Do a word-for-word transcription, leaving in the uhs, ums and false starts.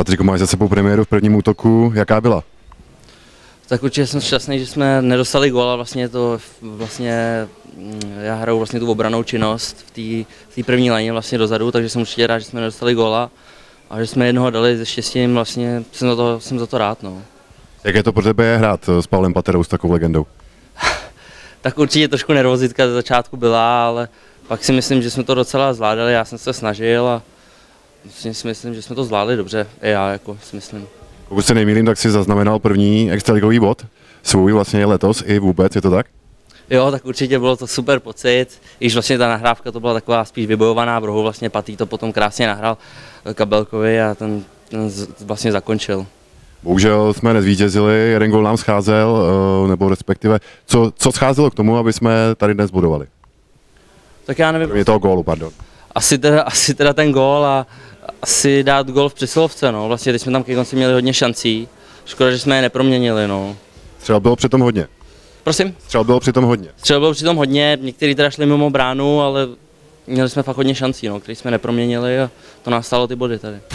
Patriku, máš za sebou premiéru v prvním útoku, jaká byla? Tak určitě jsem šťastný, že jsme nedostali gól a vlastně to vlastně já hraju vlastně tu obranou činnost v té první léně vlastně dozadu, takže jsem určitě rád, že jsme nedostali góla a že jsme jednoho dali se štěstím, vlastně jsem za to, jsem za to rád. No. Jak je to pro tebe hrát s Pavlem Paterou, s takovou legendou? Tak určitě trošku nervozitka ze začátku byla, ale pak si myslím, že jsme to docela zvládali, já jsem se snažil a vlastně si myslím, že jsme to zvládli dobře, i já jako si myslím. Pokud se nemýlím, tak si zaznamenal první extraligový bod, svůj vlastně letos i vůbec, je to tak? Jo, tak určitě bylo to super pocit, i když vlastně ta nahrávka to byla taková spíš vybojovaná v rohu, vlastně Patý to potom krásně nahrál Kabelkovi a ten, ten vlastně zakončil. Bohužel jsme nezvítězili, jeden gól nám scházel, nebo respektive, co, co scházelo k tomu, aby jsme tady dnes bodovali? Tak já nevím. Je toho gólu, pardon. Asi teda, asi teda ten gól a asi dát gól v přesilovce, no. Vlastně teď jsme tam ke konci měli hodně šancí, škoda, že jsme je neproměnili, no. Střel bylo přitom hodně. Prosím? Střel bylo přitom hodně. Střel bylo přitom hodně, někteří teda šli mimo bránu, ale měli jsme fakt hodně šancí, no, které jsme neproměnili a to nás stálo ty body tady.